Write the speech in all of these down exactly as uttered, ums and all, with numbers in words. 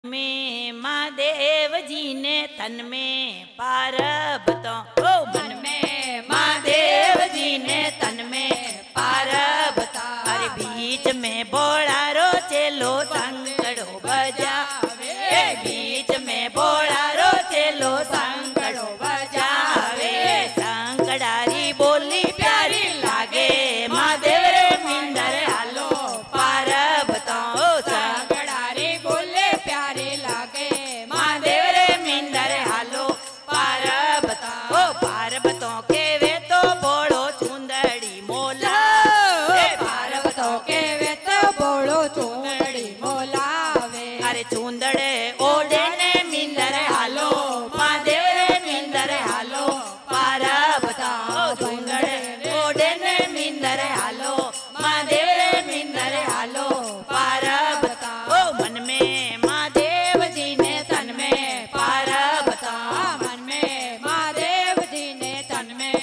में महादेव जी ने तन में पार्वतों ओ मन में महादेव जी ने तन में पार्वता अरे बीच में बोलारो चेलो संकड़ो बजावे बीच में बोलारो चेलो संकड़ो बजावे संकड़ारी बोली प्यारी लागे महादेव रे मिंदर हालो पार्वतों ओ संकड़ारी बोले प्यारी लागे महादेव रे मिंदर हालो पार्वता ओ पार्वतों के वे तो बोलो चुंदड़ी मोला पार्वतों के वे तो बोलो चुंदड़ी मोला अरे चुंदड़े ओढ़े ने मिंदर हालो महादेव रे मिंदर हालो पार्वता चुंदड़े ओढ़े ने मिंदर हालो महादेव रे मिंदर हालो पार्वता ओ मन में महादेव जी ने तन में पार्वता मन में महादेव जी ने तन में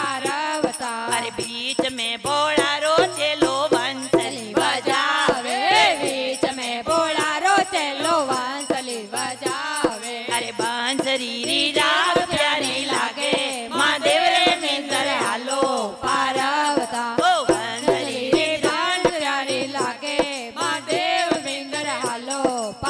पार्वता अरे बीच में बोलारो चेलो वंसली बजावे बीच में बोलारो चेलो वंसली बजावे अरे बांसुरी राग प्यारी लागे महादेव रे मिंदर हालो पार्वता ओ बांसुरी राग प्यारी लागे महादेव मिंदर हालो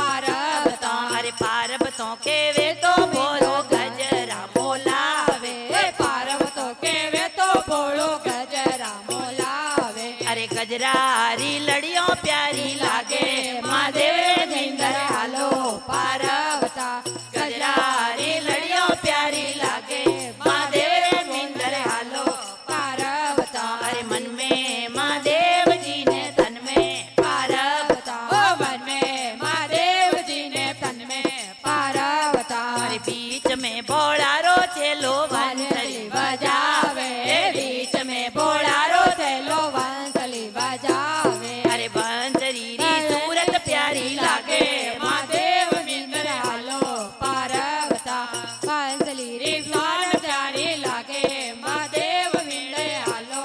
पार्वता अरे पार्वतों के वे तो बोलो गजरा मोलावे पार्वतों के वे तो बोलो गजरा मोलावे अरे गजरारी लड़ियों प्यारी लागे महादेव रे मिंदर हालो पार्वता गजरारी लड़ियों प्यारी लागे महादेव रे मिंदर हालो पार्वता अरे मन में महादेव जी ने तन में पार्वता ओ मन में महादेव जी ने तन में पार्वता अरे बीच में बोलारो चेलो वंसली बजावे बीच में बोलारो चेलो वंसली बजावे अरे बांसुरी सूरत प्यारी लागे महादेव मिंदर हालो पार्वता बांसुरी रे सूरत प्यारी लागे महादेव मिंदर हालो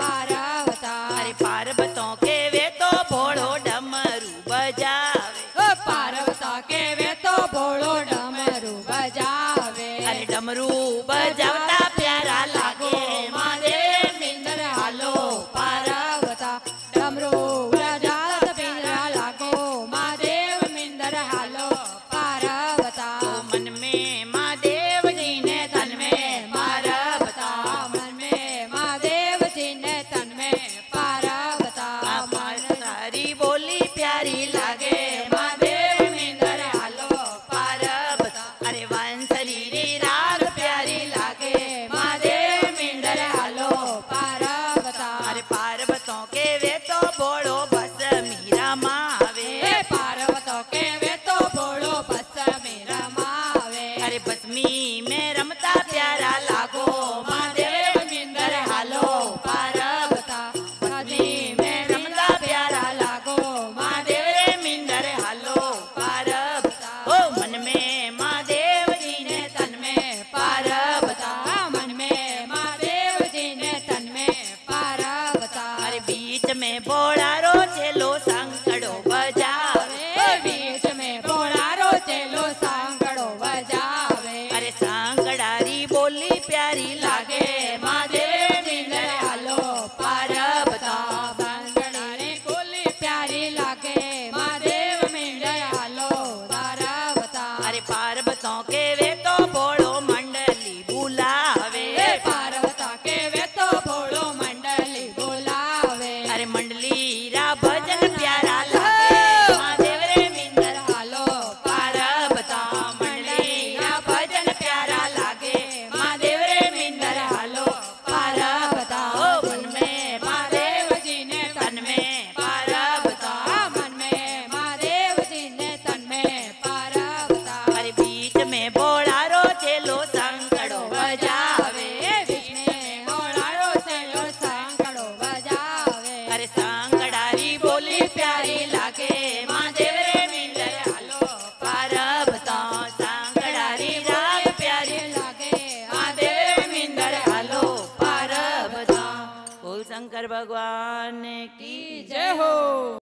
पार्वता अरे पार्वतों के वे तो बोलो डमरू बजावे ओ पार्वता के वे तो बोलो डमरू बजावे अरे डमरू बजावता प्यारा लागे महादेव मिंदर हालो पार्वता डमरू बजावता प्यारा लागो महादेव मिंदर हालो पार्वता मन में महादेव जी ने तन में पार्वता मन में महादेव जी ने तन में पार्वता सारी बोली प्यारी लागे महादेव मिंदर हालो पार्वता अरे वंसली राग प्यारी लागे महादेव मिंदर हालो पार्वता अरे पार्वतों के वे तो बोलो बस मीरा मावे पार्वतों के वे तो बोलो बस मीरा मावे अरे बसमी में रमता प्यारा लागो महादेव मिंदर हालो पार्वता बसमी में रमता प्यारा लागो महादेव रे मिंदर हालो पार्वता ओ मन में महादेव जी ने तन में पार्वता मन में महादेव जी ने तन में पार्वता अरे बीच में बोलारो चेलो संकड़ो बजावे बीच में बोलारो चेलो संकड़ो बजावे अरे संकड़ारी बोली प्यारी लागे महादेव मिंदर हालो पार्वता संकड़ारी बोली प्यारी लागे महादेव मिंदर हालो पार्वता अरे पार्वतों के वे तो बोलो मंडली बुलावे पार्वता के वे तो बोलो मंडली बुलावे अरे मंडली रा भजन प्यारा लागे महादेव रे मिंदर हालो पार्वता मंडली रा भजन प्यारा लागे महादेव रे मिंदर हालो पार्वता ओ मन में महादेव जी ने तन में पार्वता मन में महादेव जी ने तन में पार्वता अरे बीच में बोलारो चेलो संकड़ो बजावे बीच में बोलारो चेलो संकड़ो बजावे अरे संकड़ारी बोली प्यारी लागे महादेव रे मिंदर हालो पार्वता संकड़ारी राग प्यारी लागे महादेव मिंदर हालो पार्वता बोल शंकर भगवान की जय हो।